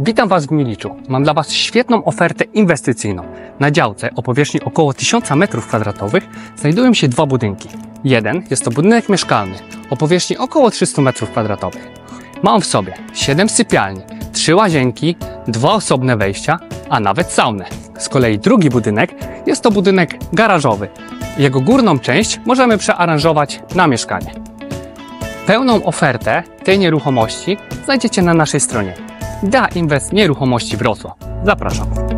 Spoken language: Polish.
Witam Was w Gmiliczu. Mam dla Was świetną ofertę inwestycyjną. Na działce o powierzchni około 1000 m2 znajdują się dwa budynki. Jeden jest to budynek mieszkalny o powierzchni około 300 m2. Ma on w sobie 7 sypialni, 3 łazienki, 2 osobne wejścia, a nawet saunę. Z kolei drugi budynek jest to budynek garażowy. Jego górną część możemy przearanżować na mieszkanie. Pełną ofertę tej nieruchomości znajdziecie na naszej stronie. Idea Inwest Nieruchomości Wrocław. Zapraszam.